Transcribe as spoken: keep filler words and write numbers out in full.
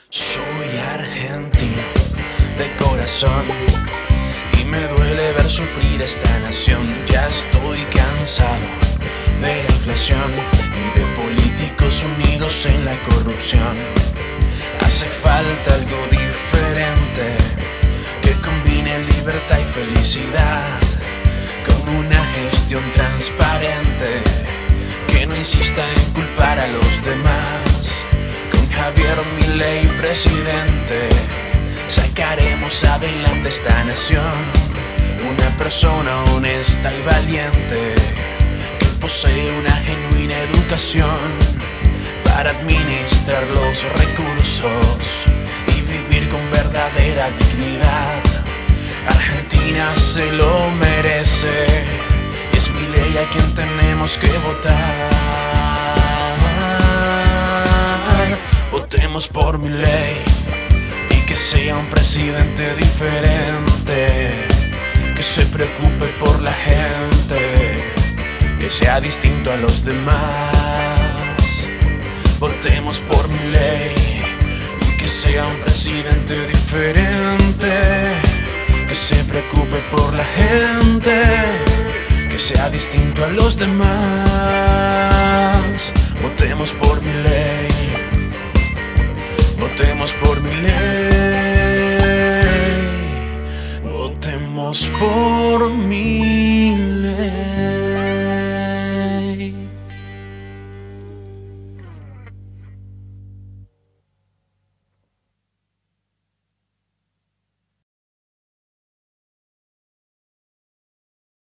Soy argentino de corazón y me duele ver sufrir esta nación. Ya estoy cansado de la inflación y de políticos unidos en la corrupción. Hace falta algo diferente que combine libertad y felicidad con una gestión transparente que no insista en culpar a los demás. Con Javier Milei presidente sacaremos adelante esta nación. Una persona honesta y valiente que posee una genuina educación para administrar los recursos y vivir con verdadera dignidad. Argentina se lo merece y es Milei a quien tenemos que votar. Votemos por Milei y que sea un presidente diferente, que se preocupe por la gente, que sea distinto a los demás. Votemos por Milei y que sea un presidente diferente, que se preocupe por la gente, que sea distinto a los demás. Votemos por Milei, votemos por Milei, votemos por Milei.